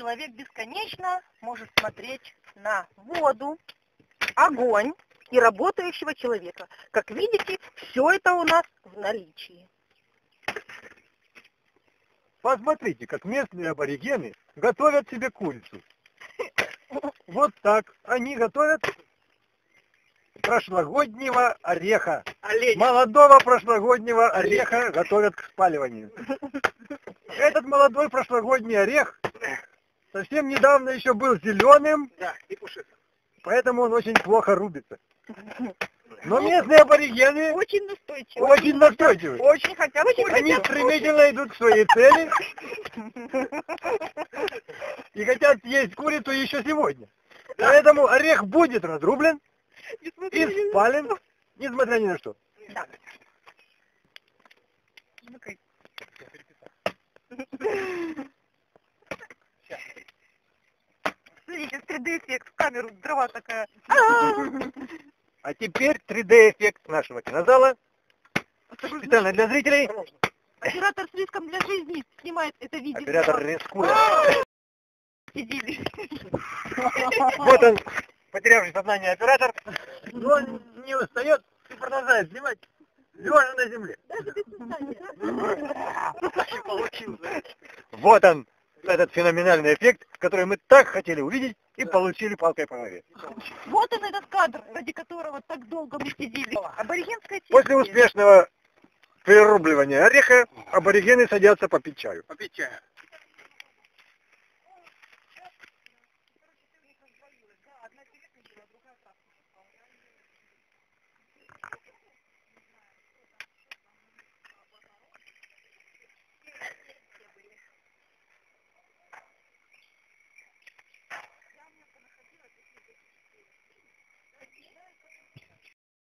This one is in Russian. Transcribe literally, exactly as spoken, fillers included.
человек бесконечно может смотреть на воду, огонь и работающего человека. Как видите, все это у нас в наличии. Посмотрите, как местные аборигены готовят себе курицу. Вот так. Они готовят прошлогоднего ореха. Олень. Молодого прошлогоднего ореха готовят к спаливанию. Этот молодой прошлогодний орех совсем недавно еще был зеленым, Да, и пушистым. поэтому он очень плохо рубится. Но местные аборигены Очень настойчиво. очень настойчивы. Очень хотят. Очень Они хотят. стремительно идут к своей цели и хотят съесть курицу еще сегодня. Поэтому орех будет разрублен и спален, несмотря ни на что. Да. Смотрите, три дэ эффект в камеру, дрова такая. А теперь три дэ эффект нашего кинозала. Специально для зрителей. Оператор с риском для жизни снимает это видео. Оператор рискует. Сидели. Вот он, потерявший сознание оператор. Но он не устает и продолжает снимать, лежа на земле. Вот он, этот феноменальный эффект, который мы так хотели увидеть и получили палкой по голове. Вот он, этот кадр, ради которого так долго мы сидели. Аборигенская техника. После успешного перерубливания ореха аборигены садятся попить чаю. Попить чая.